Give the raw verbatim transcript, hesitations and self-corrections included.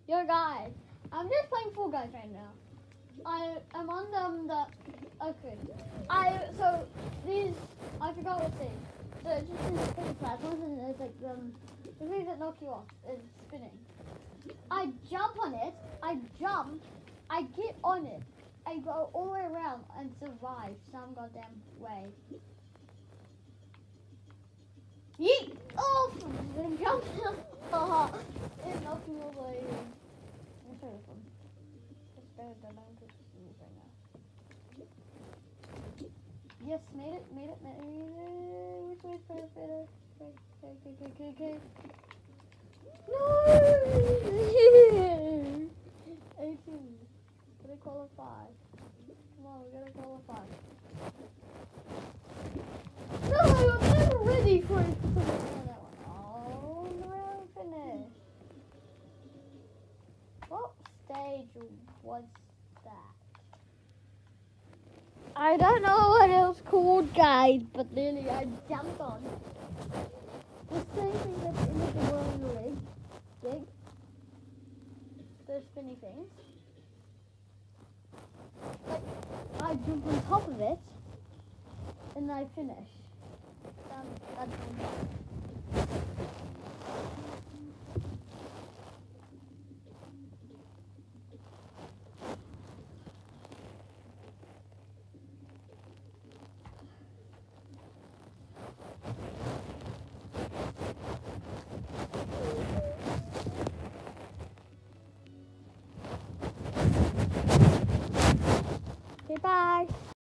Yo guys, I'm just playing Fall Guys right now. I am on um, the okay. I so these I forgot what thing. So it's just these spinning platforms and it's like um the things that knock you off is spinning. I jump on it. I jump. I get on it. I go all the way around and survive some goddamn way. Yeet! Oh, I'm jumping. Oh, it knocked me all the way in. Let me try this one. It's better than I'm just using right now. Yes, made it, made it, made it. Which way is better, better? Okay, okay, okay, okay, okay. No! eighteen. Gotta qualify. Come on, we gotta qualify. No, I'm never ready for it. That one. Oh, no, I finished. What stage was that? I don't know what it was called, guys, but literally I jumped on the same thing that's in the whirling rig. Big. Those spinny things. Like, I jump on top of it, and I finish. Um, that's okay, bye.